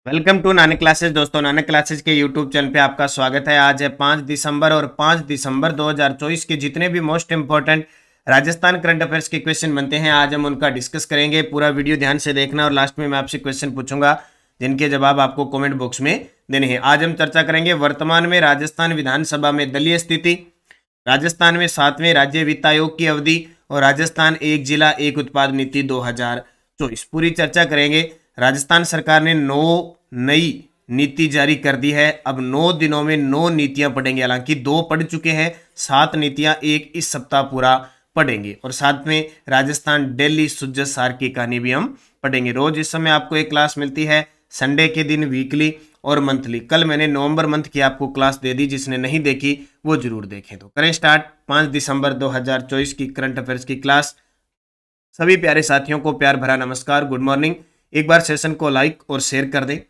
Welcome to Nanak classes. दोस्तों, Nanak classes के YouTube channel पे आपका स्वागत है। आज है 5 दिसंबर और 5 दिसंबर 2024 के जितने भी most important Rajasthan current affairs के क्वेश्चन बनते हैं, आज हम उनका डिस्कस करेंगे। पूरा वीडियो ध्यान से देखना और लास्ट में मैं आपसे क्वेश्चन पूछूंगा जिनके जवाब आपको कमेंट बॉक्स में देने हैं। आज हम चर्चा करेंगे वर्तमान में राजस्थान विधानसभा में दलीय स्थिति, राजस्थान में 7वें राज्य वित्त आयोग की अवधि और राजस्थान एक जिला एक उत्पाद नीति 2024 पूरी चर्चा करेंगे। राजस्थान सरकार ने 9 नई नीति जारी कर दी है। अब 9 दिनों में 9 नीतियां पढ़ेंगे, हालांकि 2 पढ़ चुके हैं, 7 नीतियां एक इस सप्ताह पूरा पढ़ेंगे। और साथ में राजस्थान दिल्ली सुजत सार की कहानी भी हम पढ़ेंगे। रोज इस समय आपको एक क्लास मिलती है, संडे के दिन वीकली और मंथली। कल मैंने नवंबर मंथ की आपको क्लास दे दी, जिसने नहीं देखी वो जरूर देखें। तो करें स्टार्ट 5 दिसंबर 2024 की करंट अफेयर्स की क्लास। सभी प्यारे साथियों को प्यार भरा नमस्कार, गुड मॉर्निंग। एक बार सेशन को लाइक और शेयर कर दें।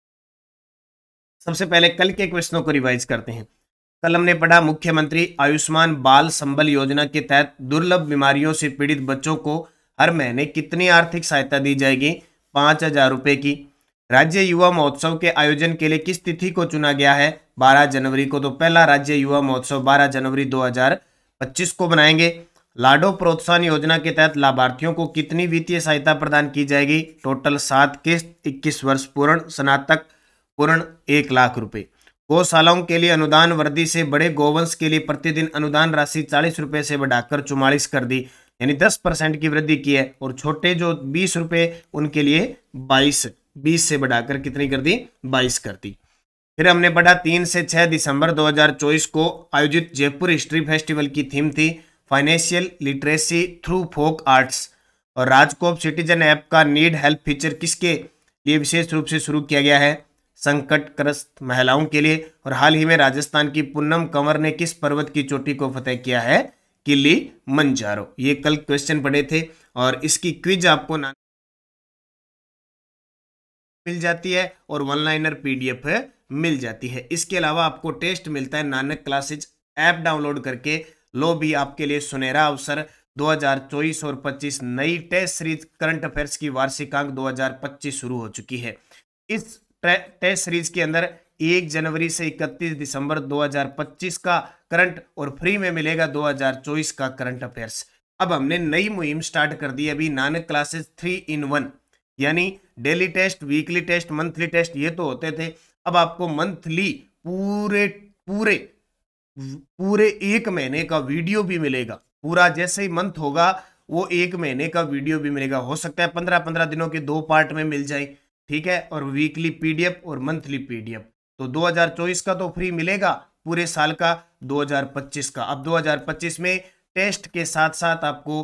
सबसे पहले कल के क्वेश्चनों को रिवाइज करते हैं। कल हमने पढ़ा मुख्यमंत्री आयुष्मान बाल संबल योजना के तहत दुर्लभ बीमारियों से पीड़ित बच्चों को हर महीने कितनी आर्थिक सहायता दी जाएगी? 5,000 रुपए की। राज्य युवा महोत्सव के आयोजन के लिए किस तिथि को चुना गया है? 12 जनवरी को। तो पहला राज्य युवा महोत्सव 12 जनवरी 2025 को बनाएंगे। लाडो प्रोत्साहन योजना के तहत लाभार्थियों को कितनी वित्तीय सहायता प्रदान की जाएगी? टोटल 7 किस्त, 21 वर्ष पूर्ण, स्नातक पूर्ण 1 लाख रुपए। गौशालाओं के लिए अनुदान वृद्धि से बड़े गोवंश के लिए प्रतिदिन अनुदान राशि 40 रुपए से बढ़ाकर 44 कर दी, यानी 10% की वृद्धि की है। और छोटे जो 20 रुपए उनके लिए 20 से बढ़ाकर कितनी कर दी? 22 कर दी। फिर हमने पढ़ा 3 से 6 दिसंबर 2024 को आयोजित जयपुर हिस्ट्री फेस्टिवल की थीम थी financial literacy through folk arts. और राजकोप सिटीजन ऐप का नीड हेल्प फीचर किसके लिए विशेष रूप से शुरू किया गया है? संकटग्रस्त महिलाओं के लिए। और हाल ही में राजस्थान की पूनम कंवर ने किस पर्वत की चोटी को फतेह किया है? किलिमंजारो। ये कल क्वेश्चन पढ़े थे और इसकी क्विज आपको मिल जाती है और वन लाइनर पीडीएफ मिल जाती है। इसके अलावा आपको टेस्ट मिलता है नानक क्लासेज ऐप डाउनलोड करके। लो भी आपके लिए सुनहरा अवसर 2024 और 25 नई टेस्ट सीरीज करंट अफेयर्स की वार्षिकांक 2025 शुरू हो चुकी है। इस टेस्ट सीरीज के अंदर 1 जनवरी से 31 दिसंबर 2025 का करंट और फ्री में मिलेगा 2024 का करंट अफेयर्स। अब हमने नई मुहिम स्टार्ट कर दी अभी, नानक क्लासेस 3 in 1, यानी daily test, weekly test, monthly test ये तो होते थे। अब आपको मंथली पूरे पूरे पूरे 1 महीने का वीडियो भी मिलेगा। पूरा जैसे ही मंथ होगा वो 1 महीने का वीडियो भी मिलेगा। हो सकता है 15-15 दिनों के 2 पार्ट में मिल जाए, ठीक है। और वीकली पीडीएफ और मंथली पीडीएफ। तो 2024 का तो फ्री मिलेगा, पूरे साल का 2025 का। अब 2025 में टेस्ट के साथ साथ आपको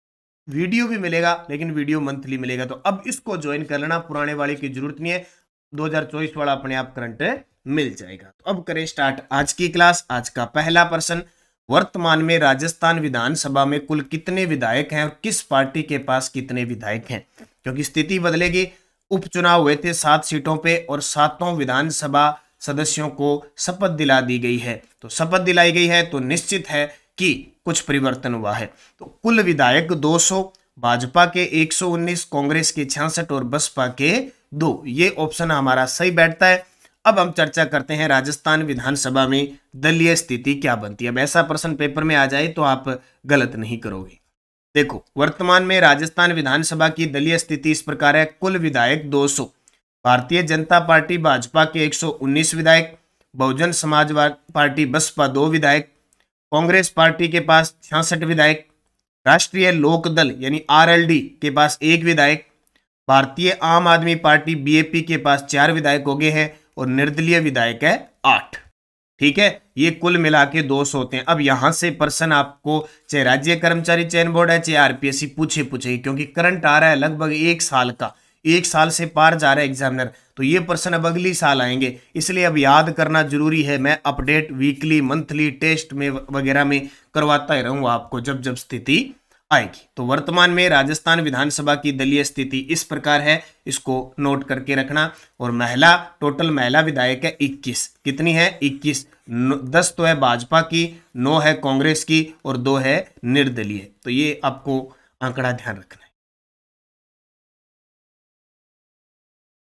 वीडियो भी मिलेगा, लेकिन वीडियो मंथली मिलेगा। तो अब इसको ज्वाइन कर लेना, पुराने वाले की जरूरत नहीं है, 2024 वाला अपने आप करंट मिल जाएगा। तो अब करें स्टार्ट आज की क्लास। आज का पहला प्रश्न, वर्तमान में राजस्थान विधानसभा में कुल कितने विधायक हैं और किस पार्टी के पास कितने विधायक हैं? क्योंकि स्थिति बदलेगी। उपचुनाव हुए थे 7 सीटों पे और 7 विधानसभा सदस्यों को शपथ दिला दी गई है। तो शपथ दिलाई गई है तो निश्चित है कि कुछ परिवर्तन हुआ है। तो कुल विधायक 200, भाजपा के 119, कांग्रेस के 66 और बसपा के 2। ये ऑप्शन हमारा सही बैठता है। अब हम चर्चा करते हैं राजस्थान विधानसभा में दलीय स्थिति क्या बनती है। अब ऐसा प्रश्न पेपर में आ जाए तो आप गलत नहीं करोगे। देखो, वर्तमान में राजस्थान विधानसभा की दलीय स्थिति इस प्रकार है। कुल विधायक 200, भारतीय जनता पार्टी भाजपा के 119 विधायक, बहुजन समाज पार्टी बसपा 2 विधायक, कांग्रेस पार्टी के पास 66 विधायक, राष्ट्रीय लोक दल यानी आरएलडी के पास 1 विधायक, भारतीय आम आदमी पार्टी बीएपी के पास 4 विधायक हो गए हैं और निर्दलीय विधायक है 8। ठीक है, ये कुल मिला के 200 होते हैं। अब यहां से पर्सन आपको चाहे राज्य कर्मचारी चयन बोर्ड है चाहे आरपीएससी पूछेगी, क्योंकि करंट आ रहा है लगभग 1 साल का, 1 साल से पार जा रहा है एग्जामिनर, तो ये पर्सन अब अगली साल आएंगे। इसलिए अब याद करना जरूरी है। मैं अपडेट वीकली मंथली टेस्ट में वगैरह में करवाता ही रहूंगा आपको जब जब स्थिति आएगी। तो वर्तमान में राजस्थान विधानसभा की दलीय स्थिति इस प्रकार है, इसको नोट करके रखना। और महिला, टोटल महिला विधायक है 21। कितनी है? 21। 10 तो है भाजपा की, 9 है कांग्रेस की और 2 है निर्दलीय। तो ये आपको आंकड़ा ध्यान रखना है।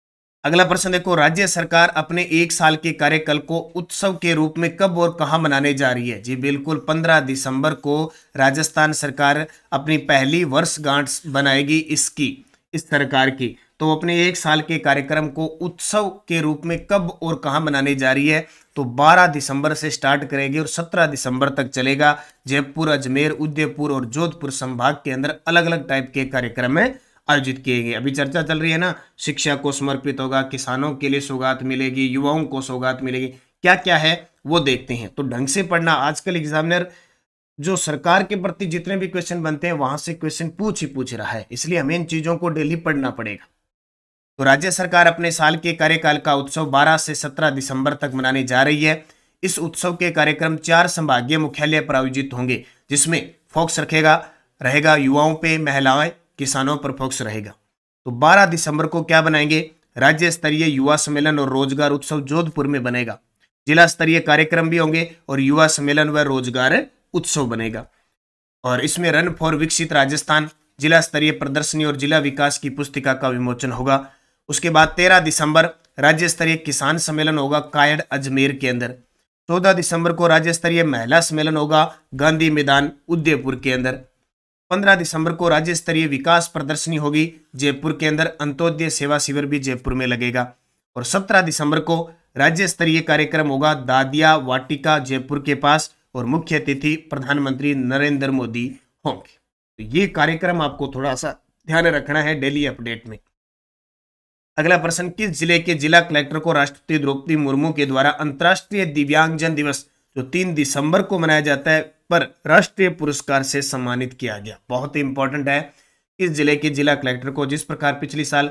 अगला प्रश्न देखो, राज्य सरकार अपने 1 साल के कार्यकाल को उत्सव के रूप में कब और कहां मनाने जा रही है? जी बिल्कुल, 15 दिसंबर को राजस्थान सरकार अपनी पहली वर्षगांठ बनाएगी इस सरकार की। तो अपने 1 साल के कार्यक्रम को उत्सव के रूप में कब और कहां मनाने जा रही है? तो 12 दिसंबर से स्टार्ट करेगी और 17 दिसंबर तक चलेगा। जयपुर, अजमेर, उदयपुर और जोधपुर संभाग के अंदर अलग अलग टाइप के कार्यक्रम आयोजित किए गए। अभी चर्चा चल रही है ना, शिक्षा को समर्पित होगा, किसानों के लिए सौगात मिलेगी, युवाओं को सौगात मिलेगी, क्या क्या है वो देखते हैं। तो ढंग से पढ़ना। आजकल एग्जामिनर जो सरकार के प्रति जितने भी क्वेश्चन बनते हैं वहां से क्वेश्चन पूछ ही पूछ रहा है, इसलिए हमें इन चीजों को डेली पढ़ना पड़ेगा। तो राज्य सरकार अपने साल के कार्यकाल का उत्सव 12 से 17 दिसंबर तक मनाने जा रही है। इस उत्सव के कार्यक्रम 4 संभागीय मुख्यालय पर आयोजित होंगे, जिसमें फोकस रहेगा युवाओं पे, महिलाएं, किसानों पर फोकस रहेगा। तो 12 दिसंबर को क्या बनाएंगे? राज्य स्तरीय युवा सम्मेलन और रोजगार उत्सव जोधपुर में बनेगा। जिला स्तरीय कार्यक्रम भी होंगे और युवा सम्मेलन व रोजगार उत्सव बनेगा। और इसमें रन फॉर विकसित राजस्थान, जिला स्तरीय प्रदर्शनी और जिला विकास की पुस्तिका का विमोचन होगा। उसके बाद 13 दिसंबर राज्य स्तरीय किसान सम्मेलन होगा कायड़, अजमेर के अंदर। 14 दिसंबर को राज्य स्तरीय महिला सम्मेलन होगा गांधी मैदान, उदयपुर के अंदर। 15 दिसंबर को राज्य स्तरीय विकास प्रदर्शनी होगी जयपुर के अंदर। अंत्योदय सेवा शिविर भी जयपुर में लगेगा। और 17 दिसंबर को राज्य स्तरीय कार्यक्रम होगा दादिया वाटिका, जयपुर के पास, और मुख्य अतिथि प्रधानमंत्री नरेंद्र मोदी होंगे। तो ये कार्यक्रम आपको थोड़ा सा ध्यान रखना है डेली अपडेट में। अगला प्रश्न, किस जिले के जिला कलेक्टर को राष्ट्रपति द्रौपदी मुर्मू के द्वारा अंतर्राष्ट्रीय दिव्यांगजन दिवस जो 3 दिसंबर को मनाया जाता है पर राष्ट्रीय पुरस्कार से सम्मानित किया गया? बहुत ही इंपॉर्टेंट है। इस जिले के जिला कलेक्टर को, जिस प्रकार पिछली साल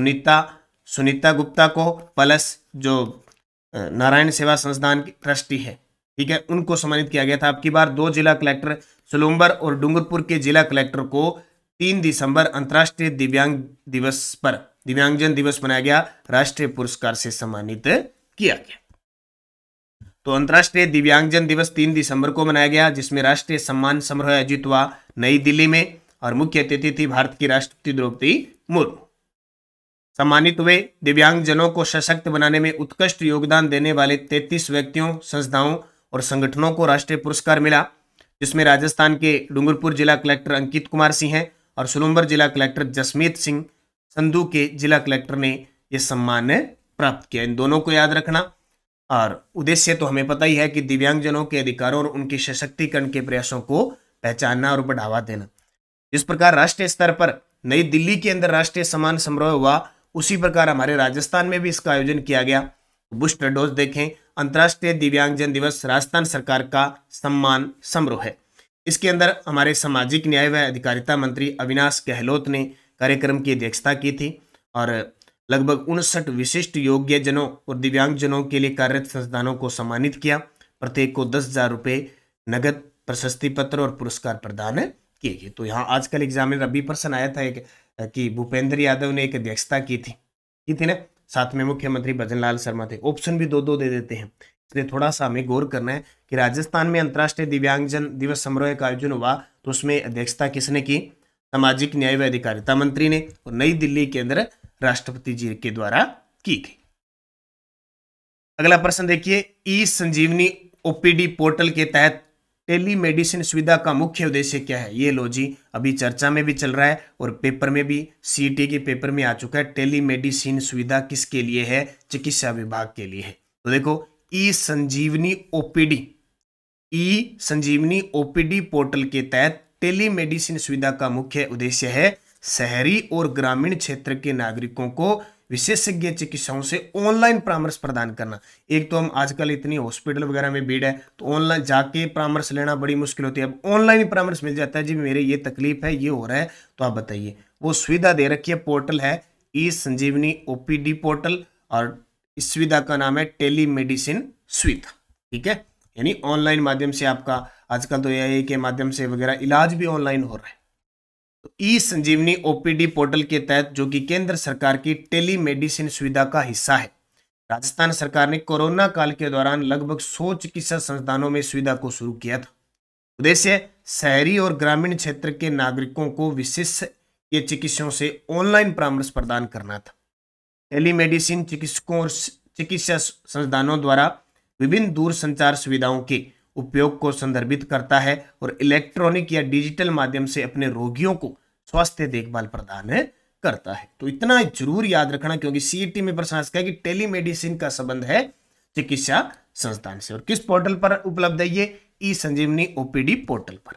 सुनीता गुप्ता को प्लस जो नारायण सेवा संस्थान की ट्रस्टी है, ठीक है, उनको सम्मानित किया गया था। अब की बार 2 जिला कलेक्टर सोलुम्बर और डूंगरपुर के जिला कलेक्टर को 3 दिसंबर अंतर्राष्ट्रीय दिव्यांगजन दिवस मनाया गया, राष्ट्रीय पुरस्कार से सम्मानित किया गया। तो अंतर्राष्ट्रीय दिव्यांगजन दिवस 3 दिसंबर को मनाया गया, जिसमें राष्ट्रीय सम्मान समारोह आयोजित हुआ नई दिल्ली में और मुख्य अतिथि थी भारत की राष्ट्रपति द्रौपदी मुर्मू। सम्मानित हुए दिव्यांगजनों को सशक्त बनाने में उत्कृष्ट योगदान देने वाले 33 व्यक्तियों, संस्थाओं और संगठनों को राष्ट्रीय पुरस्कार मिला, जिसमें राजस्थान के डूंगरपुर जिला कलेक्टर अंकित कुमार सिंह हैं और सोलुम्बर जिला कलेक्टर जसमीत सिंह संधू के जिला कलेक्टर ने यह सम्मान प्राप्त किया। इन दोनों को याद रखना। और उद्देश्य तो हमें पता ही है कि दिव्यांगजनों के अधिकारों और उनके सशक्तिकरण के प्रयासों को पहचानना और बढ़ावा देना। जिस प्रकार राष्ट्रीय स्तर पर नई दिल्ली के अंदर राष्ट्रीय सम्मान समारोह हुआ, उसी प्रकार हमारे राजस्थान में भी इसका आयोजन किया गया। बूस्टर डोज देखें, अंतर्राष्ट्रीय दिव्यांगजन दिवस राजस्थान सरकार का सम्मान समारोह है। इसके अंदर हमारे सामाजिक न्याय व अधिकारिता मंत्री अविनाश गहलोत ने कार्यक्रम की अध्यक्षता की थी और लगभग 59 विशिष्ट योग्यजनों और दिव्यांगजनों के लिए कार्यरत संस्थानों को सम्मानित किया। प्रत्येक को 10,000 रुपये नगद, प्रशस्ति पत्र और पुरस्कार प्रदान किए गए। तो यहाँ आजकल एग्जाम में रबी प्रश्न आया था एक कि भूपेंद्र यादव ने एक अध्यक्षता की थी ना, साथ में मुख्यमंत्री भजनलाल शर्मा थे। ऑप्शन भी 2-2 दे देते हैं, इसलिए थोड़ा सा हमें गौर करना है कि राजस्थान में अंतर्राष्ट्रीय दिव्यांगजन दिवस समारोह का आयोजन हुआ तो उसमें अध्यक्षता किसने की? सामाजिक न्याय व अधिकारिता मंत्री ने, और नई दिल्ली के अंदर राष्ट्रपति जी के द्वारा की गई। अगला प्रश्न देखिए, ई संजीवनी ओपीडी पोर्टल के तहत टेलीमेडिसिन सुविधा का मुख्य उद्देश्य क्या है? ये लो जी, अभी चर्चा में भी चल रहा है और पेपर में भी, सीईटी के पेपर में आ चुका है। टेलीमेडिसिन सुविधा किसके लिए है? चिकित्सा विभाग के लिए है। तो देखो, ई संजीवनी ओपीडी पोर्टल के तहत टेलीमेडिसिन सुविधा का मुख्य उद्देश्य है शहरी और ग्रामीण क्षेत्र के नागरिकों को विशेषज्ञ चिकित्साओं से ऑनलाइन परामर्श प्रदान करना। एक तो हम आजकल इतनी हॉस्पिटल वगैरह में भीड़ है तो ऑनलाइन जाके परामर्श लेना बड़ी मुश्किल होती है, अब ऑनलाइन परामर्श मिल जाता है। जी मेरे ये तकलीफ है, ये हो रहा है, तो आप बताइए। वो सुविधा दे रखी है, पोर्टल है ई संजीवनी ओपीडी पोर्टल और इस सुविधा का नाम है टेलीमेडिसिन सुविधा, ठीक है। यानी ऑनलाइन माध्यम से आपका आजकल तो एआई के माध्यम से वगैरह इलाज भी ऑनलाइन हो रहा है। तो ई संजीवनी ओपीडी पोर्टल के तहत, जो कि केंद्र सरकार की टेलीमेडिसिन सुविधा का हिस्सा है, राजस्थान सरकार ने कोरोना काल के दौरान लगभग 100 चिकित्सा संस्थानों में सुविधा को शुरू किया था। उद्देश्य शहरी और ग्रामीण क्षेत्र के नागरिकों को विशेषज्ञ चिकित्सकों से ऑनलाइन परामर्श प्रदान करना था। टेलीमेडिसिन चिकित्सकों और चिकित्सा संस्थानों द्वारा विभिन्न दूर संचार सुविधाओं के उपयोग को संदर्भित करता है और इलेक्ट्रॉनिक या डिजिटल माध्यम से अपने रोगियों को स्वास्थ्य देखभाल प्रदान करता है। तो इतना जरूर याद रखना, क्योंकि सीईटी में प्रश्न आ सकता है कि टेलीमेडिसिन का संबंध है चिकित्सा संस्थान से। और किस पोर्टल पर उपलब्ध है ये? ई संजीवनी ओपीडी पोर्टल पर।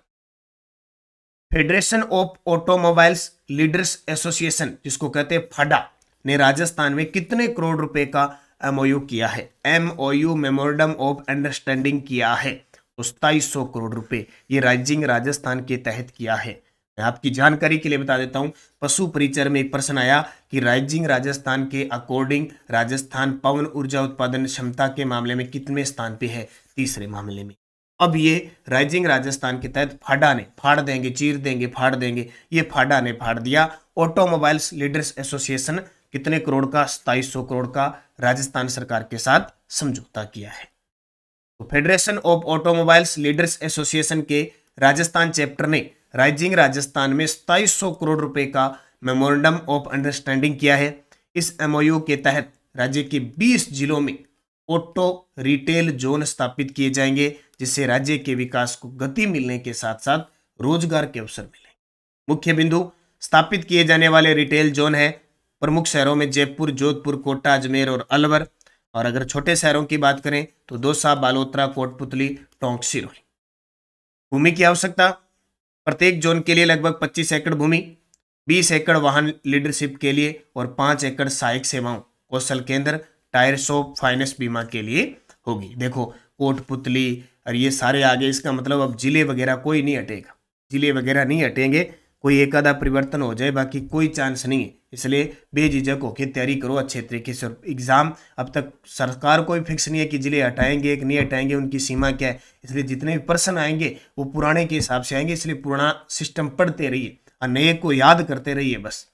Federation of automobiles leaders association, जिसको कहते हैं फाडा, ने राजस्थान में कितने करोड़ रुपए का एमओयू किया है? एमओयू मेमोरेंडम ऑफ अंडरस्टैंडिंग किया है, तो 2700 करोड़ रुपए ये राइजिंग राजस्थान के तहत किया है। मैं आपकी जानकारी के लिए बता देता हूं, पशु परिचर में एक प्रश्न आया कि राइजिंग राजस्थान के अकॉर्डिंग राजस्थान पवन ऊर्जा उत्पादन क्षमता के मामले में कितने स्थान पे है? तीसरे मामले में। अब ये राइजिंग राजस्थान के तहत फाडा ने, फाड़ देंगे, चीर देंगे, फाड़ देंगे, ये फाडा ने फाड़ दिया। ऑटोमोबाइल्स लीडर्स एसोसिएशन कितने करोड़ का? 2700 करोड़ का राजस्थान सरकार के साथ समझौता किया है। तो federation of automobiles leaders association के राजस्थान चैप्टर ने राइजिंग राजस्थान में 2700 करोड़ रुपए का मेमोरेंडम ऑफ अंडरस्टैंडिंग किया है। इस एमओयू के तहत राज्य के 20 जिलों में ऑटो रिटेल जोन स्थापित किए जाएंगे, जिससे राज्य के विकास को गति मिलने के साथ साथ रोजगार के अवसर मिले। मुख्य बिंदु स्थापित किए जाने वाले रिटेल जोन है प्रमुख शहरों में जयपुर, जोधपुर, कोटा, अजमेर और अलवर। और अगर छोटे शहरों की बात करें तो दौसा, बालोतरा, कोटपुतली, टोंक, सिरोही। भूमि की आवश्यकता, प्रत्येक जोन के लिए लगभग 25 एकड़ भूमि, 20 एकड़ वाहन लीडरशिप के लिए और 5 एकड़ सहायक सेवाओं, कौशल केंद्र, टायर शॉप, फाइनेंस, बीमा के लिए होगी। देखो कोटपुतली और ये सारे आगे, इसका मतलब अब जिले वगैरह कोई नहीं हटेगा, जिले वगैरह नहीं हटेंगे। कोई एक आधा परिवर्तन हो जाए, बाकी कोई चांस नहीं है। इसलिए बेझिझक होकर तैयारी करो अच्छे तरीके से। एग्जाम अब तक सरकार को भी फिक्स नहीं है कि जिले हटाएंगे कि नहीं हटाएंगे, उनकी सीमा क्या है। इसलिए जितने भी प्रश्न आएंगे वो पुराने के हिसाब से आएंगे, इसलिए पुराना सिस्टम पढ़ते रहिए और नए को याद करते रहिए बस।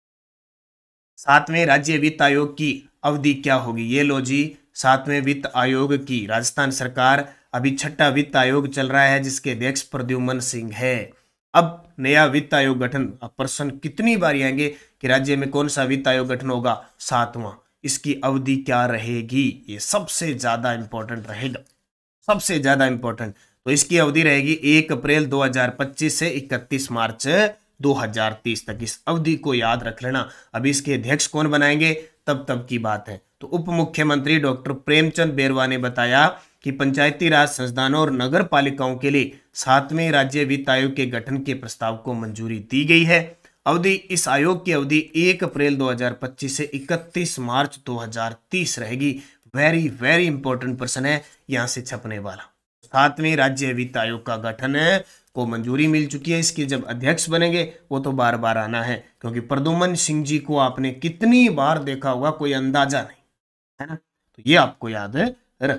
7वें राज्य वित्त आयोग की अवधि क्या होगी? ये लो जी, 7वें वित्त आयोग की राजस्थान सरकार, अभी 6ठा वित्त आयोग चल रहा है जिसके अध्यक्ष प्रद्युम्न सिंह है। अब नया वित्त आयोग गठन, अब प्रश्न कितनी बार आएंगे कि राज्य में कौन सा वित्त आयोग गठन होगा? 7वां। इसकी अवधि क्या रहेगी? ये सबसे ज्यादा इंपॉर्टेंट रहेगा, सबसे ज्यादा इंपॉर्टेंट। तो इसकी अवधि रहेगी 1 अप्रैल 2025 से 31 मार्च 2030 तक। इस अवधि को याद रख लेना। अभी इसके अध्यक्ष कौन बनाएंगे तब की बात है। तो उप मुख्यमंत्री डॉक्टर प्रेमचंद बेरवा ने बताया कि पंचायती राज संस्थानों और नगर पालिकाओं के लिए 7वें राज्य वित्त आयोग के गठन के प्रस्ताव को मंजूरी दी गई है। अवधि, इस आयोग की अवधि 1 अप्रैल 2025 से 31 मार्च 2030 रहेगी। वेरी वेरी इंपॉर्टेंट प्रश्न है यहां से छपने वाला। 7वें राज्य वित्त आयोग का गठन को मंजूरी मिल चुकी है। इसके जब अध्यक्ष बनेंगे वो तो बार बार आना है, क्योंकि प्रद्युम्न सिंह जी को आपने कितनी बार देखा होगा कोई अंदाजा नहीं है ना। तो ये आपको याद रखना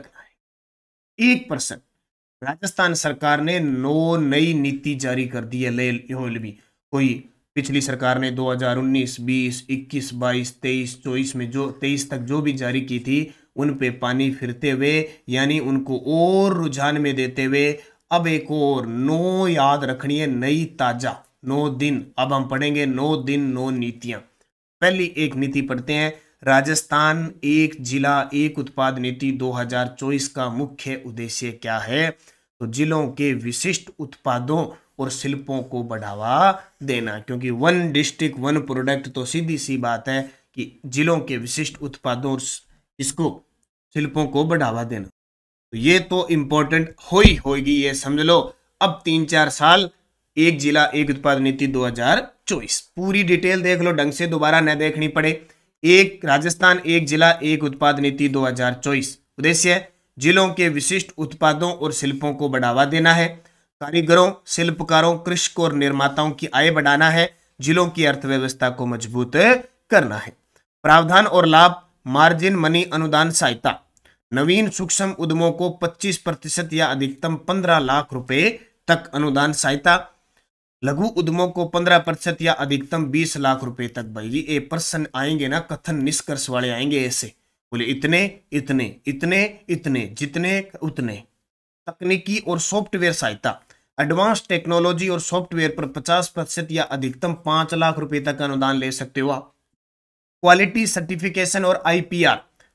है। 1%, राजस्थान सरकार ने 9 नई नीति जारी कर दी है। भी कोई पिछली सरकार ने 2019, 20, 21, 22, 23, 24 में जो 23 तक जो भी जारी की थी उन पे पानी फिरते हुए, यानी उनको और रुझान में देते हुए अब एक और 9 याद रखनी है, नई ताजा 9 दिन। अब हम पढ़ेंगे 9 दिन 9 नीतियां। पहली एक नीति पढ़ते हैं, राजस्थान एक जिला एक उत्पाद नीति 2024 का मुख्य उद्देश्य क्या है? तो जिलों के विशिष्ट उत्पादों और शिल्पों को बढ़ावा देना, क्योंकि 1 डिस्ट्रिक्ट 1 प्रोडक्ट, तो सीधी सी बात है कि जिलों के विशिष्ट उत्पादों और इसको शिल्पों को बढ़ावा देना। तो ये तो इंपॉर्टेंट होगी, ये समझ लो। अब 3-4 साल एक जिला एक उत्पाद नीति 2024, पूरी डिटेल देख लो ढंग से, दोबारा न देखनी पड़े। एक राजस्थान एक जिला एक उत्पाद नीति 2024, उद्देश्य जिलों के विशिष्ट उत्पादों और शिल्पों को बढ़ावा देना है, कारीगरों, शिल्पकारों, कृषकों और निर्माताओं की आय बढ़ाना है, जिलों की अर्थव्यवस्था को मजबूत करना है। प्रावधान और लाभ, मार्जिन मनी अनुदान सहायता, नवीन सूक्ष्म उद्यमों को 25% या अधिकतम 15 लाख रुपए तक अनुदान सहायता, लघु उद्यमों को 15% या अधिकतम 20 लाख रुपए तक। भाई ये प्रश्न आएंगे ना, कथन निष्कर्ष वाले आएंगे ऐसे, बोले इतने इतने इतने इतने, जितने उतने। तकनीकी और सॉफ्टवेयर सहायता, एडवांस टेक्नोलॉजी और सॉफ्टवेयर पर 50% या अधिकतम 5 लाख रुपए तक अनुदान ले सकते हो आप। क्वालिटी सर्टिफिकेशन और IPR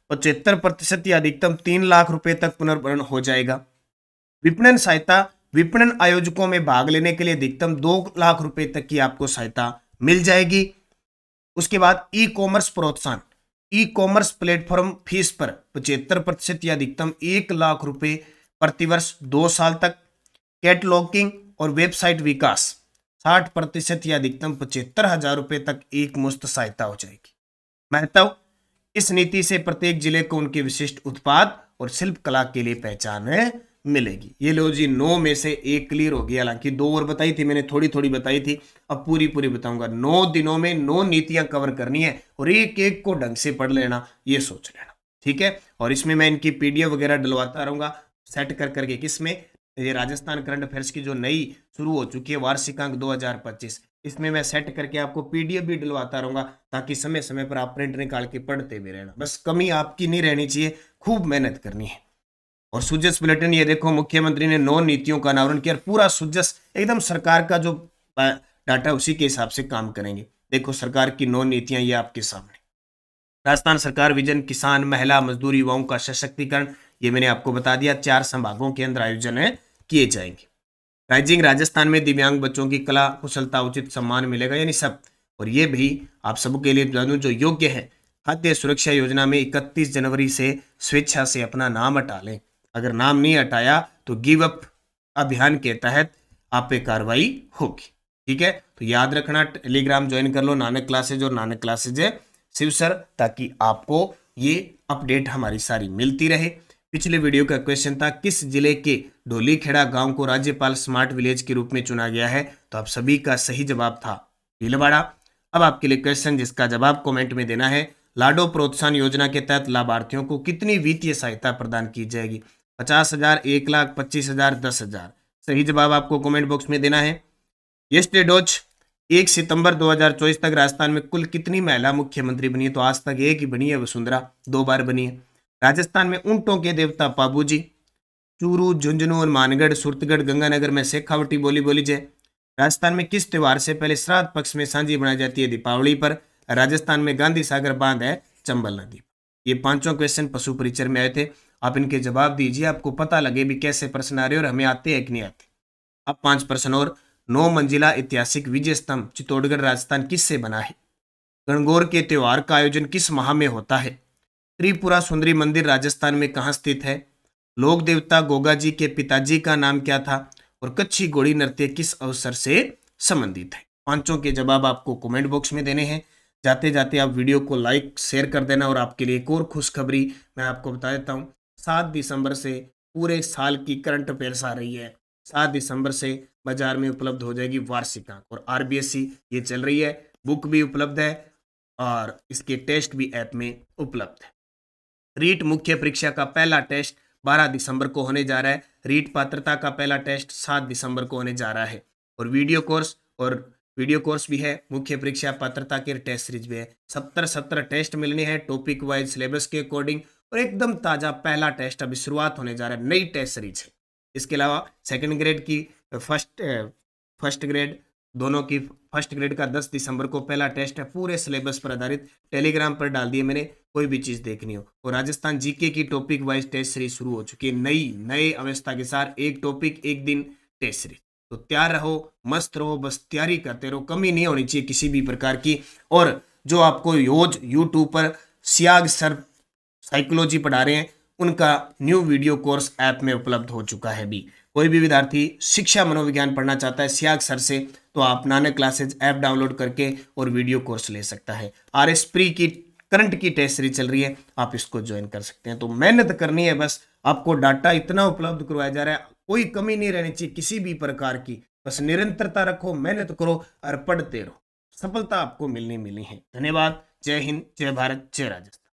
75% या अधिकतम 3 लाख रुपए तक पुनर्भरण हो जाएगा। विपणन सहायता, विपणन आयोजकों में भाग लेने के लिए अधिकतम 2 लाख रुपए तक की आपको सहायता मिल जाएगी। उसके बाद ई कॉमर्स प्रोत्साहन, ई कॉमर्स प्लेटफॉर्म फीस पर 75% या अधिकतम 1 लाख रुपए प्रतिवर्ष 2 साल तक। कैटलॉगिंग और वेबसाइट विकास 60% या अधिकतम 75,000 रुपए तक एक मुफ्त सहायता हो जाएगी। महत्व, इस नीति से प्रत्येक जिले को उनके विशिष्ट उत्पाद और शिल्प कला के लिए पहचान मिलेगी। ये लो जी, 9 में से 1 क्लियर हो गया। हालांकि 2 और बताई थी मैंने, थोड़ी थोड़ी बताई थी, अब पूरी पूरी बताऊंगा। 9 दिनों में 9 नीतियां कवर करनी है और एक एक को ढंग से पढ़ लेना, ये सोच लेना, ठीक है। और इसमें मैं इनकी PDF वगैरह डलवाता रहूंगा सेट कर करके। किसमें? ये राजस्थान करंट अफेयर्स की जो नई शुरू हो चुकी है वार्षिक अंक 2025, इसमें मैं सेट करके आपको PDF भी डलवाता रहूंगा, ताकि समय समय पर आप प्रिंट निकाल के पढ़ते भी रहना। बस कमी आपकी नहीं रहनी चाहिए, खूब मेहनत करनी है। और सुजस बुलेटिन, ये देखो मुख्यमंत्री ने 9 नीतियों का अनावरण किया। पूरा सुजस एकदम सरकार का जो डाटा उसी के हिसाब से काम करेंगे। देखो सरकार की 9 नीतियां ये आपके सामने। राजस्थान सरकार विजन, किसान, महिला, मजदूर, युवाओं का सशक्तिकरण, ये मैंने आपको बता दिया। 4 संभागों के अंदर आयोजन किए जाएंगे। राइजिंग राजस्थान में दिव्यांग बच्चों की कला कुशलता उचित सम्मान मिलेगा, यानी सब। और ये भी आप सबके लिए जानूं, जो योग्य है खाद्य सुरक्षा योजना में 31 जनवरी से स्वेच्छा से अपना नाम हटा लें। अगर नाम नहीं हटाया तो गिव अप अभियान के तहत आप पे कार्रवाई होगी, ठीक है। तो याद रखना, टेलीग्राम ज्वाइन कर लो, नानक क्लासेज और नानक क्लासेज शिव सर, ताकि आपको ये अपडेट हमारी सारी मिलती रहे। पिछले वीडियो का क्वेश्चन था, किस जिले के ढोलीखेड़ा गांव को राज्यपाल स्मार्ट विलेज के रूप में चुना गया है? तो आप सभी का सही जवाब था भीलवाड़ा। अब आपके लिए क्वेश्चन जिसका जवाब कमेंट में देना है, लाडो प्रोत्साहन योजना के तहत लाभार्थियों को कितनी वित्तीय सहायता प्रदान की जाएगी? 50,000, 1 लाख, 25,000, 10,000। सही जवाब आपको कमेंट बॉक्स में देना है। यस्टे डोज 1 सितंबर 2024 तक राजस्थान में कुल कितनी महिला मुख्यमंत्री बनी है? तो आज तक एक ही बनी है, वसुंधरा 2 बार बनी है। राजस्थान में ऊंटों के देवता पाबूजी, चूरू, झुंझुनू और मानगढ़, सुरतगढ़, गंगानगर में शेखावटी बोली बोली जाए। राजस्थान में किस त्योहार से पहले श्राद्ध पक्ष में सांझी बनाई जाती है? दीपावली पर। राजस्थान में गांधी सागर बांध है चंबल नदी। ये 5 क्वेश्चन पशु परिचय में आए थे। आप इनके जवाब दीजिए, आपको पता लगे भी कैसे प्रश्न आ रहे और हमें आते हैं कि नहीं आते। अब 5 प्रश्न और। 9 मंजिला ऐतिहासिक विजय स्तंभ चित्तौड़गढ़ राजस्थान किससे बना है? गणगौर के त्योहार का आयोजन किस माह में होता है? त्रिपुरा सुंदरी मंदिर राजस्थान में कहाँ स्थित है? लोक देवता गोगा जी के पिताजी का नाम क्या था? और कच्छी घोड़ी नृत्य किस अवसर से संबंधित है? 5 के जवाब आपको कमेंट बॉक्स में देने हैं। जाते जाते आप वीडियो को लाइक शेयर कर देना। और आपके लिए एक और खुशखबरी मैं आपको बता देता हूँ, 7 दिसंबर से पूरे साल की करंट अफेयर्स आ रही है। 7 दिसंबर से बाजार में उपलब्ध हो जाएगी वार्षिक अंक और RBSC ये चल रही है। बुक भी उपलब्ध है और इसके टेस्ट भी ऐप में उपलब्ध है। रीट मुख्य परीक्षा का पहला टेस्ट 12 दिसंबर को होने जा रहा है। रीट पात्रता का पहला टेस्ट 7 दिसंबर को होने जा रहा है। और वीडियो कोर्स भी है। मुख्य परीक्षा पात्रता के टेस्ट सीरीज भी है। 70 टेस्ट मिलने हैं टॉपिक वाइज सिलेबस के अकॉर्डिंग। और एकदम ताजा पहला टेस्ट अभी शुरुआत होने जा रहा है, नई टेस्ट सीरीज है। इसके अलावा सेकंड ग्रेड की फर्स्ट ग्रेड दोनों की फर्स्ट ग्रेड का 10 दिसंबर को पहला टेस्ट है, पूरे सिलेबस पर आधारित। टेलीग्राम पर डाल दिए मैंने, कोई भी चीज देखनी हो। और राजस्थान जीके की टॉपिक वाइज टेस्ट सीरीज शुरू हो चुकी है, नई अवस्था के साथ। एक टॉपिक एक दिन टेस्ट सीरीज। तो तैयार रहो, मस्त रहो, बस तैयारी करते रहो, कमी नहीं होनी चाहिए किसी भी प्रकार की। और जो आपको रोज यूट्यूब पर सियाग सर साइकोलॉजी पढ़ा रहे हैं, उनका न्यू वीडियो कोर्स ऐप में उपलब्ध हो चुका है भी। कोई भी विद्यार्थी शिक्षा मनोविज्ञान पढ़ना चाहता है सियाग सर से, तो आप नानक क्लासेज ऐप डाउनलोड करके और वीडियो कोर्स ले सकता है। RS प्री की करंट की टेस्ट सीरीज चल रही है, आप इसको ज्वाइन कर सकते हैं। तो मेहनत करनी है, बस आपको डाटा इतना उपलब्ध करवाया जा रहा है, कोई कमी नहीं रहनी चाहिए किसी भी प्रकार की। बस निरंतरता रखो, मेहनत करो और पढ़ते रहो, सफलता आपको मिलनी है। धन्यवाद। जय हिंद, जय भारत, जय राजस्थान।